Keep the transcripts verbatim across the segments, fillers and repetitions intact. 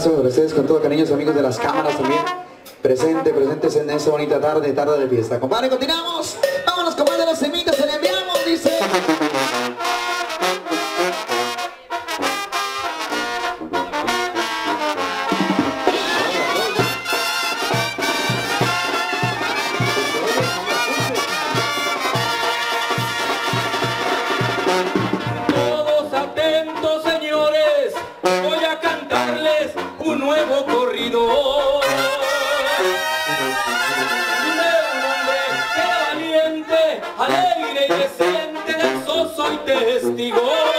abrazo para ustedes con todo cariño, amigos de las cámaras también. Presente, presentes en esta bonita tarde, tarde de fiesta. Compadre, continuamos. Vámonos, compadre, los semitas, se le enviamos, dice. Todos atentos, señores, voy a cantarles un nuevo corrido. Alegre y decente, de eso soy testigo.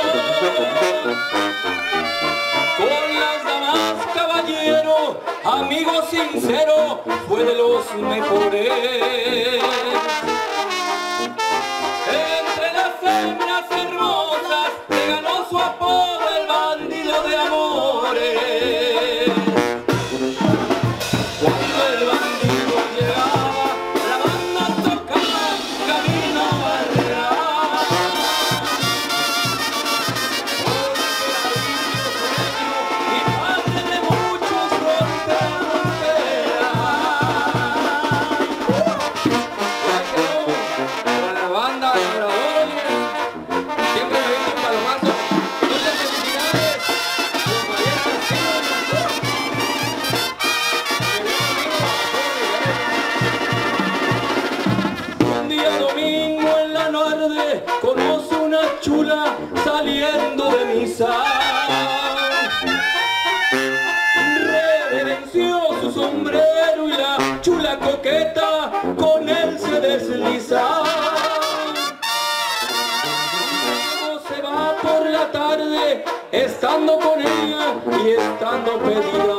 Con las damas, caballero, amigo sincero, fue de los mejores. Entre las hembras hermosas, le ganó su apodo el bandido de amores. Cuando el bandido llegaba, la banda tocaba Camino Barrera. Y padre de muchos rompe fronteras. Para la banda Labrador, siempre me viene un palomazo. Muchas felicidades, compañeros. Un día domingo en la tarde conoce una chula saliendo de misa. Reverenció su sombrero y la chula coqueta con él se desliza. Luego se va por la tarde estando con ella y estando pedida.